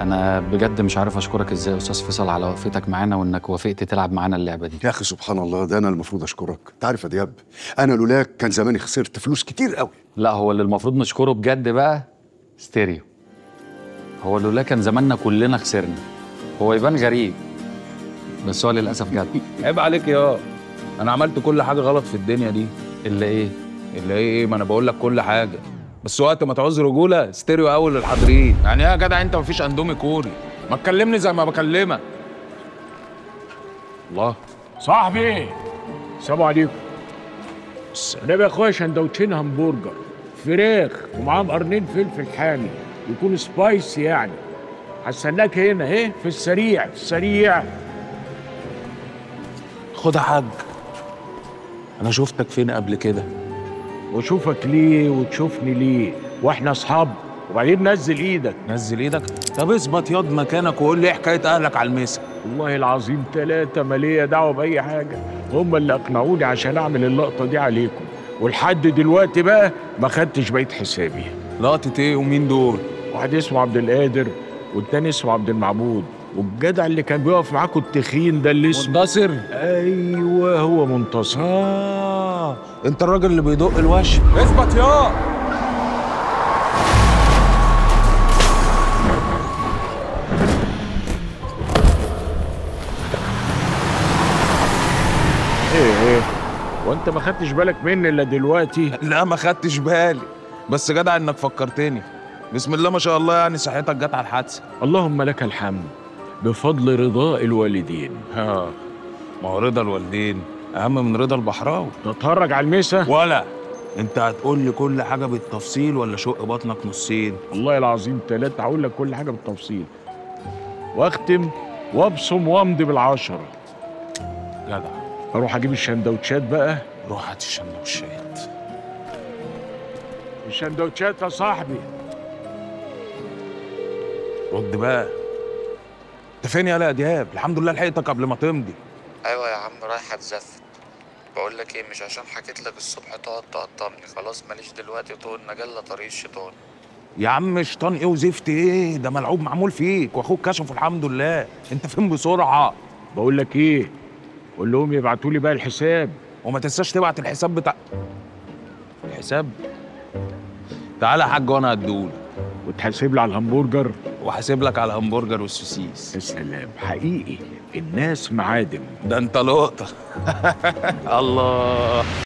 انا بجد مش عارف اشكرك ازاي يا استاذ فيصل على وقفتك معانا وانك وافقت تلعب معانا اللعبه دي. يا اخي سبحان الله، ده انا المفروض اشكرك. انت عارف يا دياب، انا لولاك كان زماني خسرت فلوس كتير قوي. لا، هو اللي المفروض نشكره بجد بقى ستيريو. هو لولا كان زماننا كلنا خسرنا. هو يبان غريب بس هو للاسف جد. عيب عليك يا، انا عملت كل حاجه غلط في الدنيا دي. اللي ايه؟ اللي ايه؟ ما انا بقول لك كل حاجه، بس وقت ما تعوز رجوله ستيريو اول للحاضرين. يعني ايه يا جدع انت؟ مفيش اندومي كوري، ما تكلمني زي ما بكلمك. الله صاحبي السلام عليكم. انا يا اخويا سندوتشين همبرجر فراخ ومعاهم قرنين فلفل حامي، يكون سبايسي يعني. هستناك هنا اهي في السريع في السريع. خد يا حاج، انا شفتك فين قبل كده؟ واشوفك ليه وتشوفني ليه؟ واحنا اصحاب؟ وبعدين نزل ايدك. نزل ايدك؟ طب اثبت ياض مكانك وقول لي ايه حكايه اهلك على المسا. والله العظيم ثلاثة ما ليا دعوة بأي حاجة، هم اللي أقنعوني عشان أعمل اللقطة دي عليكم، ولحد دلوقتي بقى ما خدتش بقية حسابي. لقطة إيه ومين دول؟ واحد اسمه عبد القادر والتاني اسمه عبد المعبود، والجدع اللي كان بيقف معاكم التخين ده اللي اسمه منتصر؟ أيوه هو منتصر. أنت الراجل اللي بيدق الوش. اثبت يا ايه وانت ما خدتش بالك مني الا دلوقتي؟ لا ما خدتش بالي، بس جدع انك فكرتني. بسم الله ما شاء الله، يعني صحتك جت على الحادثه. اللهم لك الحمد بفضل رضاء الوالدين. ها، ما هو رضا الوالدين اهم من رضا البحراوي. تتفرج على المسا ولا انت هتقول لي كل حاجه بالتفصيل ولا شق بطنك نصين؟ والله العظيم ثلاثة هقول لك كل حاجه بالتفصيل، واختم وابصم وامضي بالعشرة. جدع. اروح اجيب الشندوتشات بقى. روح هات الشندوتشات. الشندوتشات يا صاحبي. رد بقى. انت فين يا دياب؟ الحمد لله لحقتك قبل ما تمضي. ايوه يا عم رايح اتزفت. بقول لك ايه، مش عشان حكيت لك الصبح تقعد تقطمني، خلاص ماليش دلوقتي طول نجلة طريق الشيطان. يا عم شيطان ايه وزفت ايه؟ ده ملعوب معمول فيك واخوك كشفه الحمد لله. انت فين بسرعه؟ بقول لك ايه، قول لهم يبعتوا لي بقى الحساب، وما تنساش تبعت الحساب بتاع الحساب. تعالى يا حاج وانا هديهولك، وتحاسب لي على الهمبرجر وحاسب لك على الهمبرجر والسوسيس. يا سلام، حقيقي الناس معادن. ده انت لقطه. الله.